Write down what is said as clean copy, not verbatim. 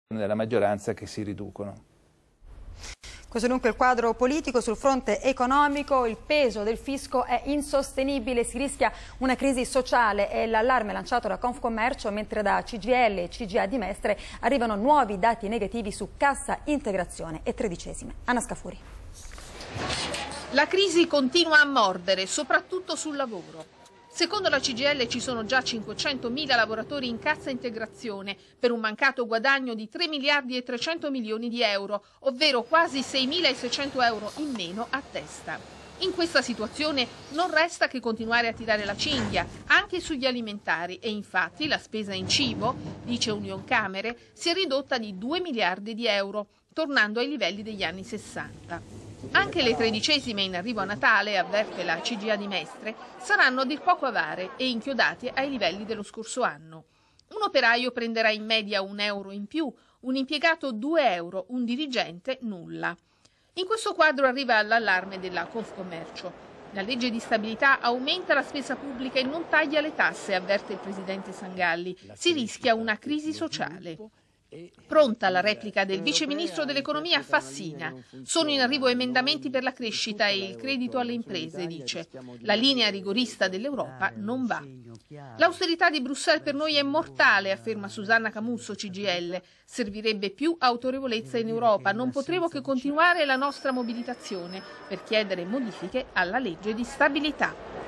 della maggioranza che si riducono. Questo dunque il quadro politico. Sul fronte economico il peso del fisco è insostenibile, si rischia una crisi sociale, è l'allarme lanciato da Confcommercio, mentre da CGIL e CGA di Mestre arrivano nuovi dati negativi su cassa integrazione e tredicesime. Anna Scafuri. La crisi continua a mordere, soprattutto sul lavoro. Secondo la CGIL ci sono già 500.000 lavoratori in cassa integrazione per un mancato guadagno di 3 miliardi e 300 milioni di euro, ovvero quasi 6.600 euro in meno a testa. In questa situazione non resta che continuare a tirare la cinghia, anche sugli alimentari, e infatti la spesa in cibo, dice Unioncamere, si è ridotta di 2 miliardi di euro, tornando ai livelli degli anni 60. Anche le tredicesime in arrivo a Natale, avverte la CGA di Mestre, saranno a dir poco avare e inchiodate ai livelli dello scorso anno. Un operaio prenderà in media €1 in più, un impiegato €2, un dirigente nulla. In questo quadro arriva l'allarme della Confcommercio. La legge di stabilità aumenta la spesa pubblica e non taglia le tasse, avverte il presidente Sangalli. Si rischia una crisi sociale. Pronta la replica del viceministro dell'economia Fassina. Sono in arrivo emendamenti per la crescita e il credito alle imprese, dice. La linea rigorista dell'Europa non va. L'austerità di Bruxelles per noi è mortale, afferma Susanna Camusso, CGIL. Servirebbe più autorevolezza in Europa. Non potremo che continuare la nostra mobilitazione per chiedere modifiche alla legge di stabilità.